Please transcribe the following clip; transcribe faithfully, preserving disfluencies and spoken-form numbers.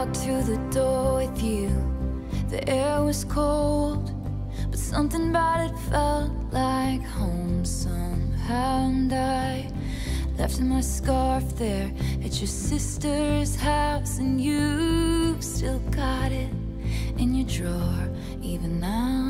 walked through the door with you. The air was cold, but something about it felt like home somehow. And I left my scarf there at your sister's house, and you still got it in your drawer even now.